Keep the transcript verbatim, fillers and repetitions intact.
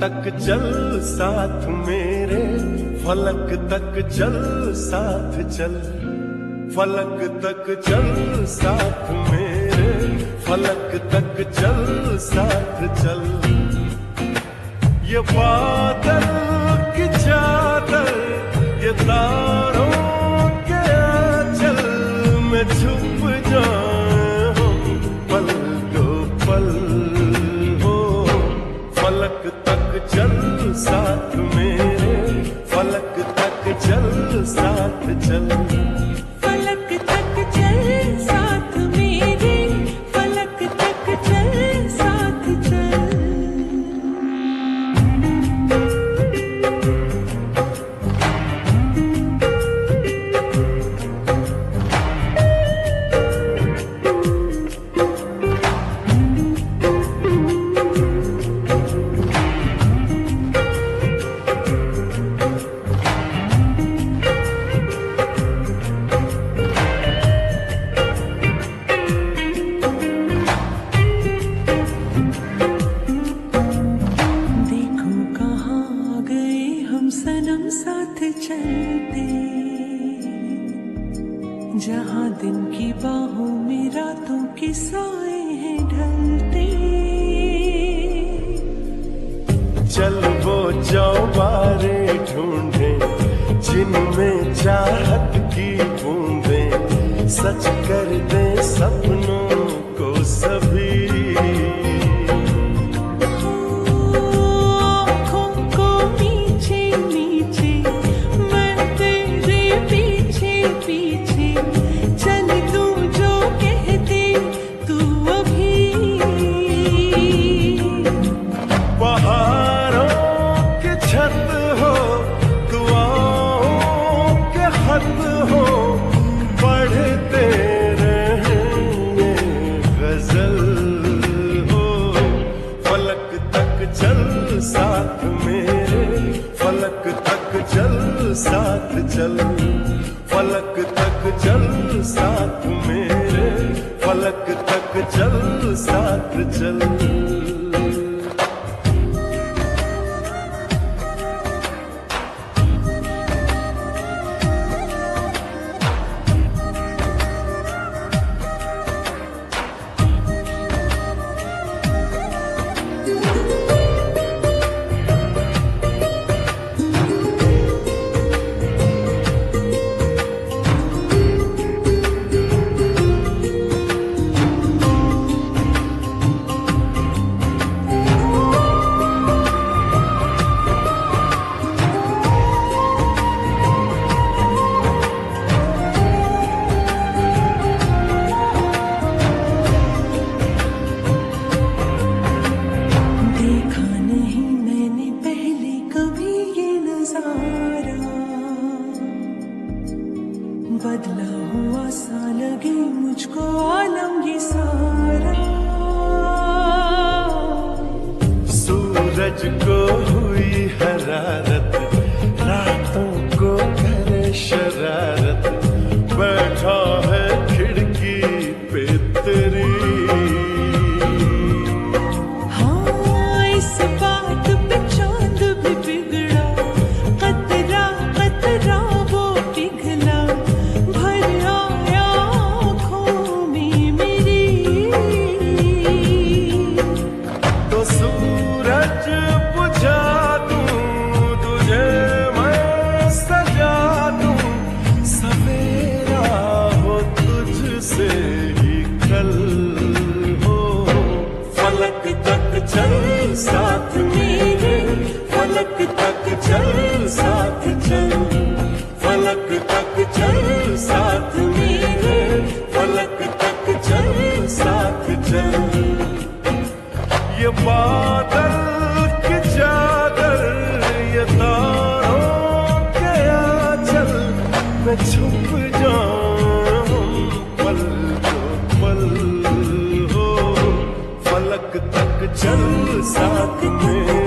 तक चल साथ मेरे, फलक तक चल साथ चल, फलक तक चल साथ मेरे, फलक तक चल साथ चल। ये बादल की चादर, ये तारों के आंचल में छुप जाए हम पल दो पल हो। फलक तक चल साथ मेरे, फलक तक चल साथ चल, फलक तक चल साथ मेरे, फलक तक चल साथ चल। सनम साथ चलते, जहाँ दिन की बाहों में रातों के साए हैं ढलते। चल वो चौबारे ढूंढे जिनमें चाहत की बूंदें सच कर दे सपनों को सभी। साथ मेरे, फलक तक चल साथ चल, फलक तक चल साथ मेरे, फलक तक चल साथ चल। बदला हुआ सा लगे मुझको आलम ये सारा। सूरज को हुई हरारत, रातों को करे शरारत, बैठा है खिड़की पे तेरी। हाँ इस बात पे चांद भी बिगड़ा, कतरा कतरा वो पिघला, सूरज बुझा दूं तुझे मैं सजा दूं, सवेरा हो तुझसे ही कल हो। फलक तक चल साथ मेरे, फलक तक चल साथ चल, फलक तक चल साथ मेरे, फलक तक चल साथ चल। ये बादल की चादर, ये तारों के आंचल में छुप जाऊं पल दो पल हो। फलक तक चल साथ में,